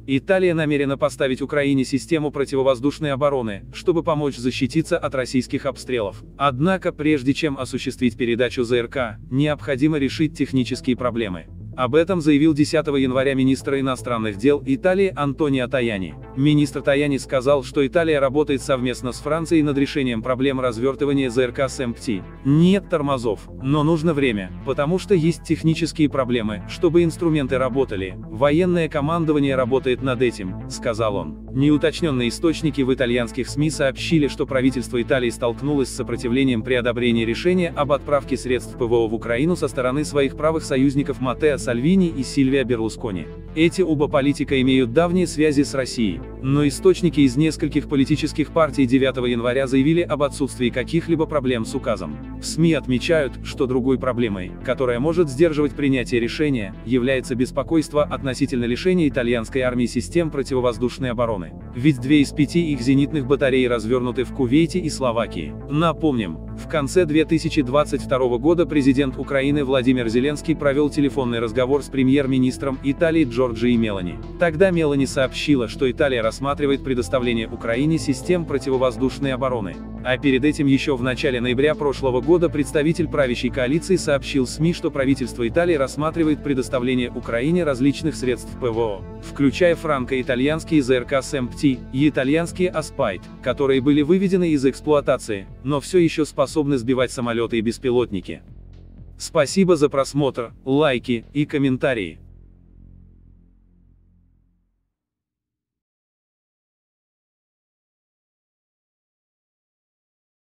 Италия намерена поставить Украине систему противовоздушной обороны, чтобы помочь защититься от российских обстрелов. Однако, прежде чем осуществить передачу ЗРК, необходимо решить технические проблемы. Об этом заявил 10 января министр иностранных дел Италии Антонио Таяни. Министр Таяни сказал, что Италия работает совместно с Францией над решением проблем развертывания ЗРК СМПТ. Нет тормозов, но нужно время, потому что есть технические проблемы, чтобы инструменты работали. Военное командование работает над этим, сказал он. Неуточненные источники в итальянских СМИ сообщили, что правительство Италии столкнулось с сопротивлением при одобрении решения об отправке средств ПВО в Украину со стороны своих правых союзников Маттео Сальвини и Сильвио Берлускони. Эти оба политика имеют давние связи с Россией, но источники из нескольких политических партий 9 января заявили об отсутствии каких-либо проблем с указом. В СМИ отмечают, что другой проблемой, которая может сдерживать принятие решения, является беспокойство относительно лишения итальянской армии систем противовоздушной обороны. Ведь 2 из 5 их зенитных батарей развернуты в Кувейте и Словакии. Напомним, в конце 2022 года президент Украины Владимир Зеленский провел телефонный разговор с премьер-министром Италии Джорджией Мелони. Тогда Мелони сообщила, что Италия рассматривает предоставление Украине систем противовоздушной обороны. А перед этим еще в начале ноября прошлого года представитель правящей коалиции сообщил СМИ, что правительство Италии рассматривает предоставление Украине различных средств ПВО, включая франко-итальянские ЗРК СМПТ и итальянские Аспайт, которые были выведены из эксплуатации, но все еще способны сбивать самолеты и беспилотники. Спасибо за просмотр, лайки и комментарии.